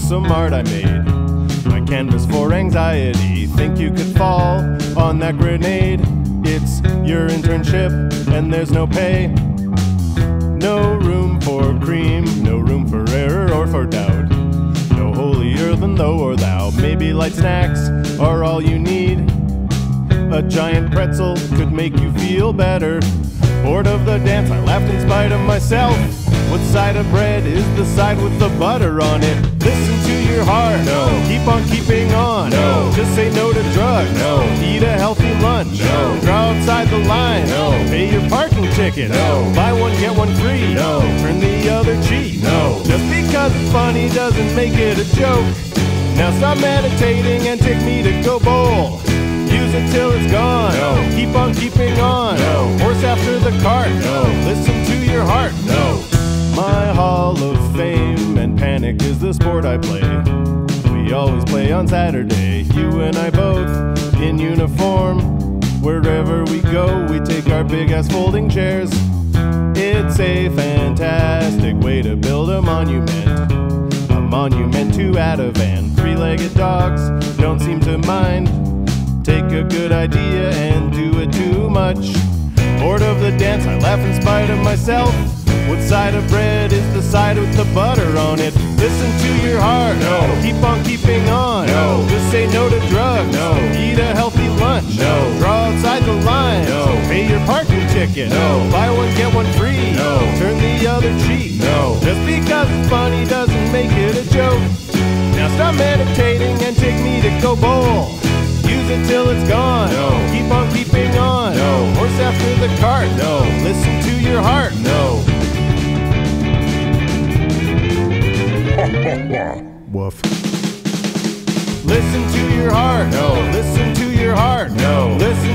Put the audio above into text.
some art I made. My canvas for anxiety. Think you could fall on that grenade? It's your internship and there's no pay. No room for cream, no room for error or for doubt. No holier than thou or thou. Maybe light snacks are all you need. A giant pretzel could make you feel better. Bored of the dance, I laughed in spite of myself. What side of bread is the side with the butter on it? Listen to your heart. No. Keep on keeping on. No. Just say no to drugs. No. Eat a healthy lunch. No. Draw outside the line. No. Pay your parking ticket. No. Buy one, get one free. No. Turn the other cheek. No. Just because it's funny doesn't make it a joke. Now stop meditating and take me to go bowl. Use it till it's gone. No. Keep on keeping on. No. Horse after the cart. No. Listen to your heart. No. My Hall of Fame and panic is the sport I play. We always play on Saturday, you and I both in uniform. Wherever we go, we take our big-ass folding chairs. It's a fantastic way to build a monument to Ativan. Three-legged dogs don't seem to mind. Take a good idea and do it too much. Bored of the dance, I laugh in spite of myself. What side of bread is the side with the butter on it? Listen to your heart. No. Keep on keeping on. No. Just say no to drugs. No. Eat a healthy lunch. No. Draw outside the line. No. Pay your parking ticket. No. Buy one, get one free. No. Turn the other cheek. No. Just because it's funny doesn't make it a joke. Now stop meditating and take me to go bowl. Use it till it's gone. No. Keep on keeping on. No. Horse after the cart. No. Listen to your heart. No. Woof. Listen to your heart. No. Listen to your heart. No. Listen